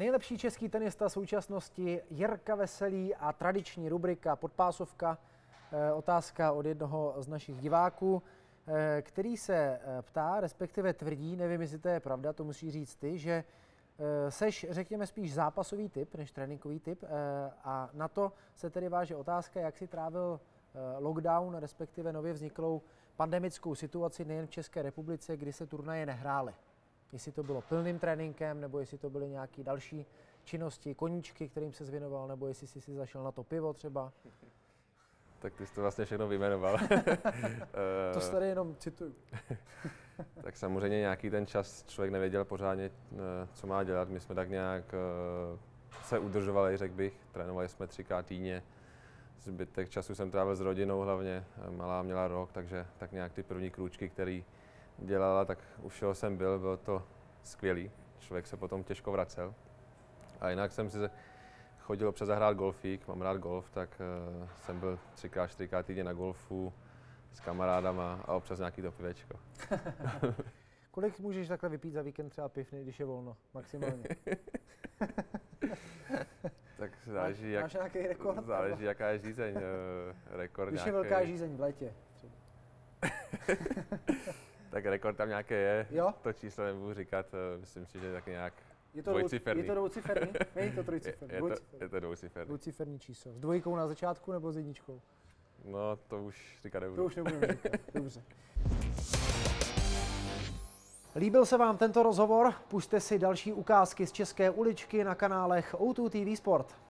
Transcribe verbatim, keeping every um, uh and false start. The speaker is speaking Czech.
Nejlepší český tenista současnosti Jirka Veselý a tradiční rubrika Podpásovka. Otázka od jednoho z našich diváků, který se ptá, respektive tvrdí, nevím, jestli to je pravda, to musí říct ty, že seš, řekněme, spíš zápasový typ než tréninkový typ, a na to se tedy váže otázka, jak si trávil lockdown, respektive nově vzniklou pandemickou situaci nejen v České republice, kdy se turnaje nehrály. Jestli to bylo plným tréninkem, nebo jestli to byly nějaké další činnosti, koníčky, kterým se zvěnoval, nebo jestli jsi si zašel na to pivo třeba. Tak ty jsi to vlastně všechno vyjmenoval. To tady jenom cituju. Tak samozřejmě nějaký ten čas člověk nevěděl pořádně, co má dělat. My jsme tak nějak se udržovali, řekl bych. Trénovali jsme třikrát týdně. Zbytek času jsem trávil s rodinou hlavně. Malá měla rok, takže tak nějak ty první krůčky, které dělala, tak u všeho jsem byl, bylo to skvělý. Člověk se potom těžko vracel. A jinak jsem si chodil občas zahrát golfík, mám rád golf, tak uh, jsem byl třikrát, čtyřikrát týdně na golfu s kamarádama a občas nějaký to pivečko. Kolik můžeš takhle vypít za víkend třeba piv, když je volno, maximálně? Tak záleží, jak, máš nějaký rekord? Záleží, jaká je žízeň. Uh, rekord když nějaký... je velká žízeň v létě třeba. Tak rekord tam nějaké je, jo? To číslo nebudu říkat, myslím si, že je tak nějak je to dvojciferný. Je to dvouciferný? Není to trojciferný. Je, je, to, je to dvouciferný. Dvouciferný číslo. S dvojkou na začátku nebo s jedničkou? No, to už říkat nebudu. To už nebudeme říkat, dobře. Líbil se vám tento rozhovor? Pusťte si další ukázky z české uličky na kanálech O dva T V Sport.